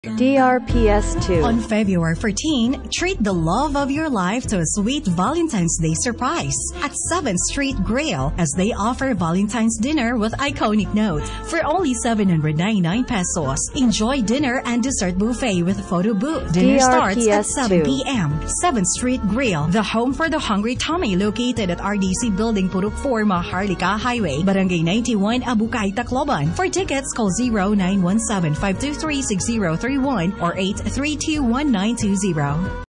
DRPS 2. On February 14, treat the love of your life to a sweet Valentine's Day surprise at 7th Street Grill as they offer Valentine's dinner with iconic note. For only 799 pesos, enjoy dinner and dessert buffet with photo booth. Dinner starts at 7 p.m. 7th Street Grill, the home for the hungry tummy, located at RDC Building, Purok 4, Maharlika Highway, Barangay 91, Abukay, Tacloban. For tickets, call 0917-523-6031 or 832-1920.